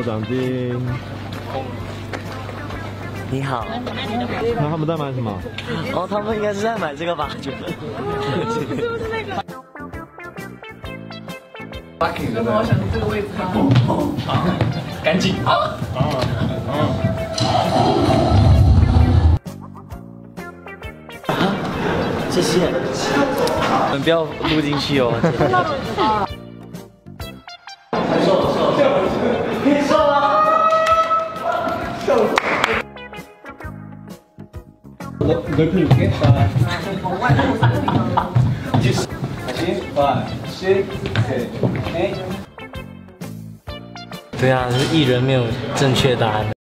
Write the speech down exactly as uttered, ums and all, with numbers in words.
奖金。 你好， 那他们在买什么？ 哦，他们应该是在买这个吧？是不是那个？为什么我选择这个位置吗？好，赶紧啊！啊！谢谢。你们不要录进去哦。瘦了，瘦了，你瘦了，瘦了。我我可以给他。就是七八十九eight。对啊，是艺人没有正确答案。